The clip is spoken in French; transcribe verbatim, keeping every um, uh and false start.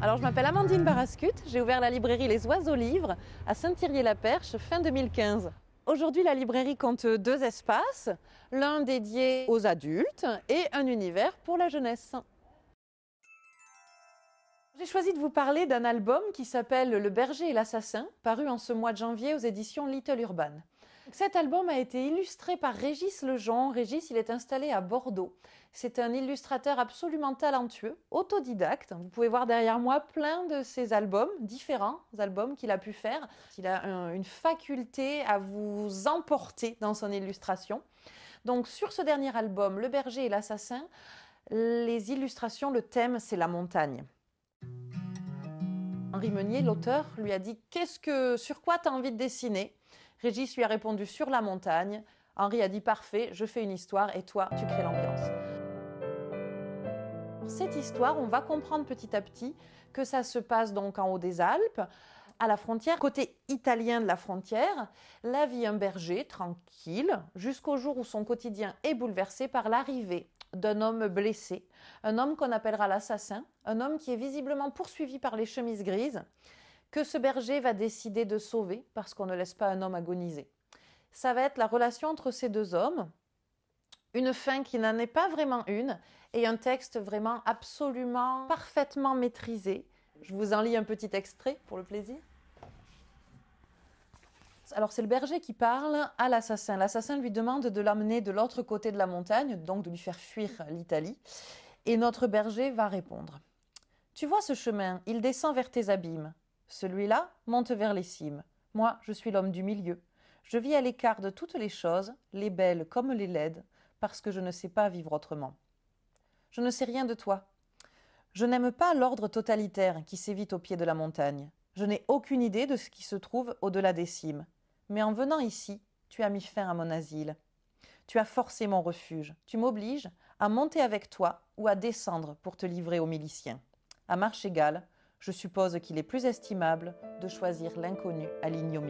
Alors je m'appelle Amandine Barascut, j'ai ouvert la librairie Les Oiseaux Livres à Saint-Thirier-la-Perche fin deux mille quinze. Aujourd'hui la librairie compte deux espaces, l'un dédié aux adultes et un univers pour la jeunesse. J'ai choisi de vous parler d'un album qui s'appelle Le Berger et l'Assassin, paru en ce mois de janvier aux éditions Little Urban. Cet album a été illustré par Régis Lejean. Régis, il est installé à Bordeaux. C'est un illustrateur absolument talentueux, autodidacte. Vous pouvez voir derrière moi plein de ses albums, différents albums qu'il a pu faire. Il a un, une faculté à vous emporter dans son illustration. Donc sur ce dernier album, Le Berger et l'Assassin, les illustrations, le thème, c'est la montagne. Henri Meunier, l'auteur, lui a dit « Qu'est-ce que, sur quoi tu as envie de dessiner ?» Régis lui a répondu « Sur la montagne ». Henri a dit « Parfait, je fais une histoire et toi, tu crées l'ambiance ». Cette histoire, on va comprendre petit à petit que ça se passe donc en haut des Alpes, à la frontière, côté italien de la frontière, là vit un berger tranquille, jusqu'au jour où son quotidien est bouleversé par l'arrivée d'un homme blessé, un homme qu'on appellera l'assassin, un homme qui est visiblement poursuivi par les chemises grises, que ce berger va décider de sauver parce qu'on ne laisse pas un homme agoniser. Ça va être la relation entre ces deux hommes, une fin qui n'en est pas vraiment une, et un texte vraiment absolument parfaitement maîtrisé. Je vous en lis un petit extrait pour le plaisir. Alors c'est le berger qui parle à l'assassin. L'assassin lui demande de l'emmener de l'autre côté de la montagne, donc de lui faire fuir l'Italie. Et notre berger va répondre. « Tu vois ce chemin, il descend vers tes abîmes. Celui-là monte vers les cimes. Moi, je suis l'homme du milieu. Je vis à l'écart de toutes les choses, les belles comme les laides, parce que je ne sais pas vivre autrement. Je ne sais rien de toi. Je n'aime pas l'ordre totalitaire qui sévit au pied de la montagne. Je n'ai aucune idée de ce qui se trouve au-delà des cimes. Mais en venant ici, tu as mis fin à mon asile. Tu as forcé mon refuge. Tu m'obliges à monter avec toi ou à descendre pour te livrer aux miliciens. À marche égale, je suppose qu'il est plus estimable de choisir l'inconnu à l'ignominie. »